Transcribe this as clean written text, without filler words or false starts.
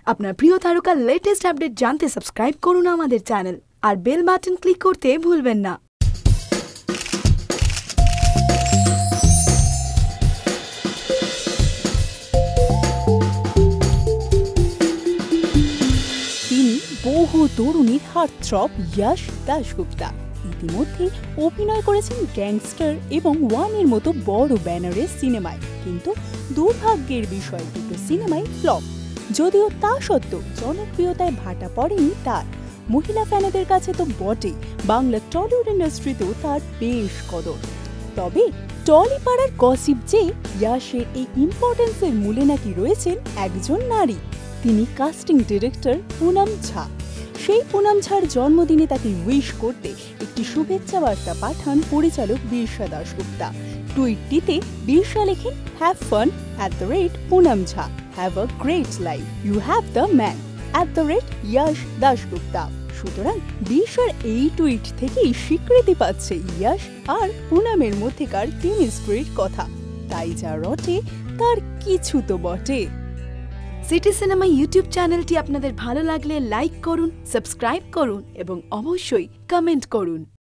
আপনার প্রিয় তারকার লেটেস্ট আপডেট জানতে সাবস্ক্রাইব করুন আমাদের চ্যানেল আর বেল বাটন ক্লিক করতে ভুলবেন না। তিনি বহু তরুণীর হার্টথ্রব ইয়াশ দাশগুপ্তা। ইতিমধ্যে অভিনয় করেছেন গ্যাংস্টার এবং ওয়ানের মতো বড় ব্যানারের সিনেমায়, কিন্তু দুর্ভাগ্যের বিষয় দুটো সিনেমায় ফ্লপ। যদিও তা সত্ত্বেও জনপ্রিয়তায় ভাটা পড়েনি তার। মহিলা ফ্যানেদের কাছে তো বটেই, বাংলা টলিউড ইন্ডাস্ট্রিতেও তার বেশ কদর। তবে টলিপাড়ার গসিপ যে ইয়াশের এই ইম্পর্টেন্সের মূলে নাকি রয়েছেন একজন নারী। তিনি কাস্টিং ডিরেক্টর পুনম ঝা। সেই পুনম ঝার জন্মদিনে তাকে উইশ করতে একটি শুভেচ্ছা বার্তা পাঠান পরিচালক বীরসা দাশগুপ্তা। টুইটটিতে বীরসা লেখেন, have fun @Poonam Jha, have a great life, you have the man Yash Dasgupta. সুতরাং বীরসার এই টুইট থেকেই স্বীকৃতি পাচ্ছে ইয়াশ আর পুনমের মধ্যেকার কেমিস্ট্রির কথা। তাই যা রটে তার কিছু তো বটে। সিটি সিনেমা ইউটিউব চ্যানেলটি আপনাদের ভালো লাগলে লাইক করুন, সাবস্ক্রাইব করুন এবং অবশ্যই কমেন্ট করুন।